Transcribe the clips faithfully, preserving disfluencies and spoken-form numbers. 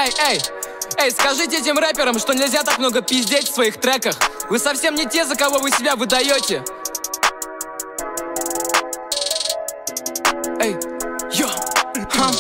Эй, эй, эй, скажите этим рэперам, что нельзя так много пиздеть в своих треках. Вы совсем не те, за кого вы себя выдаете. Эй, йо, ха.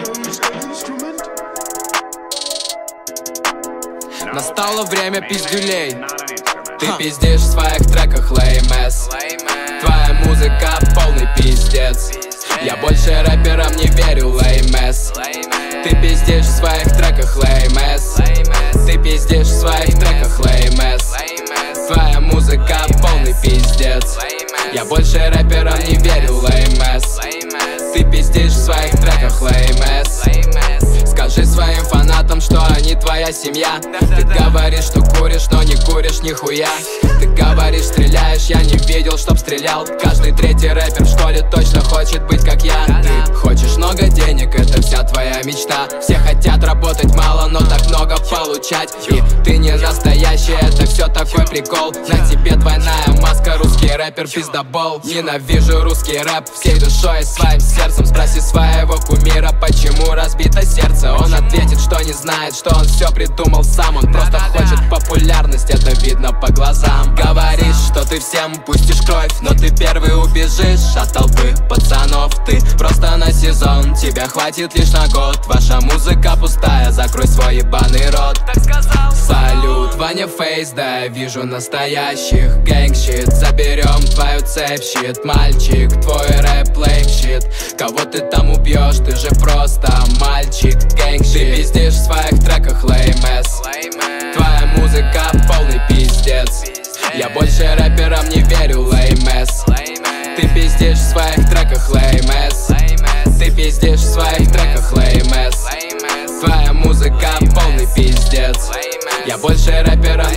Настало время пиздюлей. Ты пиздишь в своих треках, леймэс. Твоя музыка полный пиздец. Я больше рэперам не верю, леймэс. Ты пиздишь в своих треках, леймэс. Ты пиздишь в своих треках, леймэс. Твоя музыка полный пиздец. Я больше рэперам не верю, леймэс. Ты пиздишь в своих треках, леймэс. Скажи своим фанатам, что они твоя семья. Ты говоришь, что куришь, но не куришь нихуя. Ты говоришь, стреляешь, я не видел, чтоб стрелял. Каждый третий рэпер в школе точно хочет быть как я. Ты хочешь много денег, это вся твоя мечта. Все хотят работать мало, но так много получать. И ты не настоящий, это все такой прикол. На тебе двойная маска, русский рэпер пиздобол. Ненавижу русский рэп всей душой и своим сердцем. Спроси своего кумира, почему разбито сердце. Он ответит, что не знает, что он все придумал сам. Он просто хочет популярность, это видно по глазам. Говоришь, что ты всем пустишь кровь, но ты первый убежишь от толпы пацанов. Ты просто на сезон, тебя хватит лишь на год. Ваша музыка пустая, закрой свой ебаный рот. Салют, Ваня Фейс, да я вижу настоящих. Гэнгщит, заберем твою цепь, щит. Мальчик, твой рэп лейм щит. Кого ты там убьешь, ты же просто мальчик. Гэнгщит, ты пиздишь в своих треках, леймэс. Твоя музыка полный пиздец. Я больше рэперам не верю, леймэс. Ты пиздишь в своих треках, леймэс. Ты пиздишь в своих треках, леймэс. Твоя музыка полный пиздец. Я больше рэперам